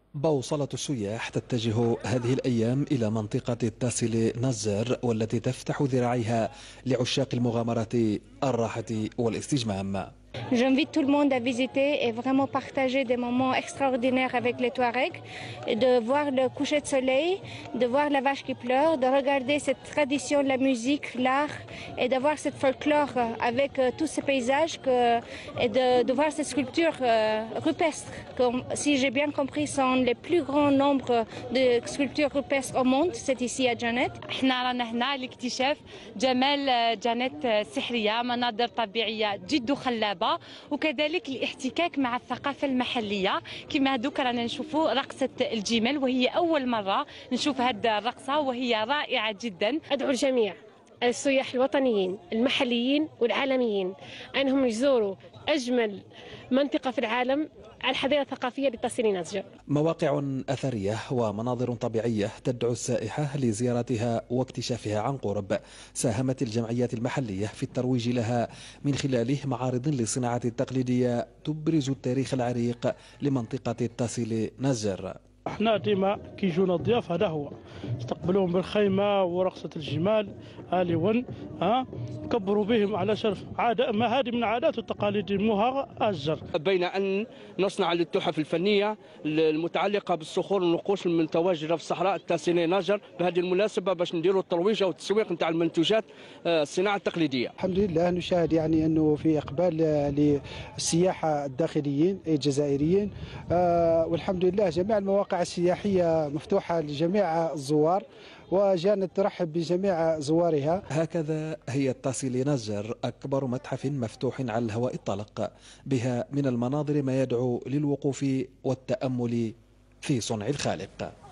بوصلة السياح تتجه هذه الأيام إلى منطقة التاسيلي نزر، والتي تفتح ذراعيها لعشاق المغامرة، الراحة والاستجمام. J'invite tout le monde à visiter et vraiment partager des moments extraordinaires avec les Touaregs, de voir le coucher de soleil, de voir la vache qui pleure, de regarder cette tradition, la musique, l'art et d'avoir cette folklore avec tous ces paysages et de voir ces sculptures rupestres. Comme, si j'ai bien compris, sont les plus grands nombres de sculptures rupestres au monde. C'est ici à جانيت. احنا رانا هنا لاكتشاف جمال جانيت السحرية، مناظر طبيعية جد خلابة، وكذلك الاحتكاك مع الثقافة المحلية. كما دوك رانا نشوفوا رقصة الجمل، وهي أول مرة نشوف هذه الرقصة وهي رائعة جدا. أدعو الجميع السياح الوطنيين المحليين والعالميين أنهم يزوروا أجمل منطقة في العالم، الحظيرة الثقافية للتاسيلي نزر. مواقع أثرية ومناظر طبيعية تدعو السائحة لزيارتها واكتشافها عن قرب. ساهمت الجمعيات المحلية في الترويج لها من خلال معارض للصناعة التقليدية تبرز التاريخ العريق لمنطقة التاسيلي نزر. احنا ديما كي يجونا الضياف هذا هو استقبلوهم بالخيمه ورقصه الجمال اليون، كبروا بهم على شرف عاده ما هذه من عادات والتقاليد المها الجر. بين ان نصنع للتحف الفنيه المتعلقه بالصخور والنقوش المتواجده في الصحراء التاسيلي نجر بهذه المناسبه باش نديروا الترويج والتسويق نتاع المنتوجات الصناعه التقليديه. الحمد لله نشاهد يعني انه في اقبال للسياحه الداخليين اي الجزائريين، والحمد لله جميع المواقع السياحيه مفتوحه لجميع الزوار، وجانت ترحب بجميع زوارها. هكذا هي التاسيلي نزر أكبر متحف مفتوح على الهواء الطلق، بها من المناظر ما يدعو للوقوف والتأمل في صنع الخالق.